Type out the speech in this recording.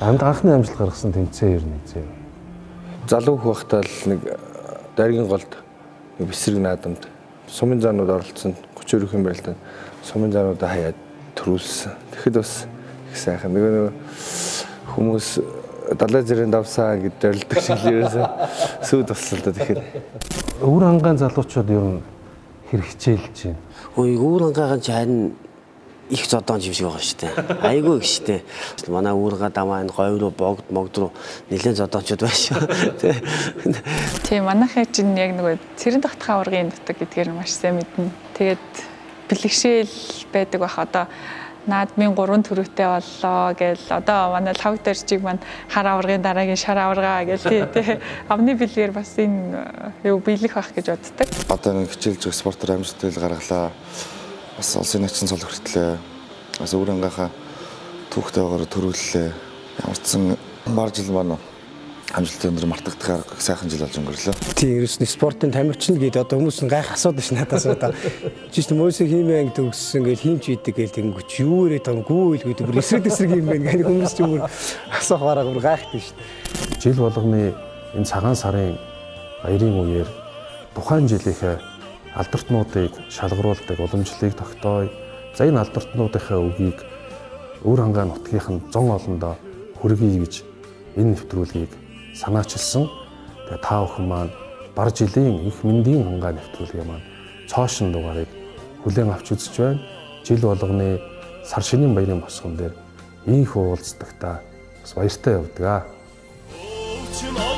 Анхны амжилт гаргасан тэмцээн ер нь зөө. Залуу байхдаа л нэг даргийн голд бисрэг наадамд сумын заанууд оролцсон 30 өрөх юм байл та. Сумын заануудаа хаяад төрүүлсэн. Тэгэхэд бас их сайхан. Нөгөө хүмүүс далай зэрэг давсаа гэж дарлдаг шиг л ерөөсөө сүйд болсон л да тэгэхээр. Өвөр ангаан залуучууд ер нь хэр хичээлж байна. Ой, өвөр ангаан чань их зодон юм шиг байгаа шүү дээ. Айгүй их шүү дээ. Манай өвөрга дамаа энэ говь руу богд руу нэлээд зодончууд байна шүү. Тийм манайхаа чинь яг нөгөө цэрэн тогтхоо ургийн нутаг гэдгээр маш сайн мэднэ. Тэгээд бэлгшээл байдаг бах одоо наадмын 3 төрөвтэй боллоо гэл одоо манай лав дэрчиг маань хар аваргын дараагийн шар аваргаа гэл тий амны бэлгээр бас энэ юу биелэх байх гэж боддог. Одоо нэг хичээлж байгаа спортоор амжилттай гаргалаа. Бас улсын нэгэн цол хүртлээ. Бас өвөр ангийнхаа түүхтэйгээр төрүүллээ. Ямар ч сан мар жил маань амжилттай өндөр мартагдах сайхан жил болж өнгөрлөө. Тийм ерөөсний спортын тамирчин гэдэг одоо хүмүүс гайх асуудаг ш надаас одоо жишээ нь мөсө химээ анги төгссөн гэж химч идэг гэл тэгэнгүүт юу ирээд байгаа гүү илгүүд бүр эсрэг юм байна гэх хүмүүс ч бүр асуух бараг бүр гайхдаг ш. Жил болгоны энэ цагаан сарын баярын үеэр тухайн жилийнхээ алдартнуудыг шалгаруулдаг уламжлалыг тогтооё. За энэ алдартнуудынхаа үгийг өвөр ангаан нутгийнх нь зон олондоо хүргэе гэж энэ нэвтрүүлгийг санаачилсан. Тэгээ та бүхэн маань бар жилийн их мэндийн хангаа нэвтрүүлгээ маань цоошин дугаарыг хүлээн авч үзэж байна. Жил болгоны сар шинийн баярын босгон дээр ийх уулздагтаа бас баяртай явдаг.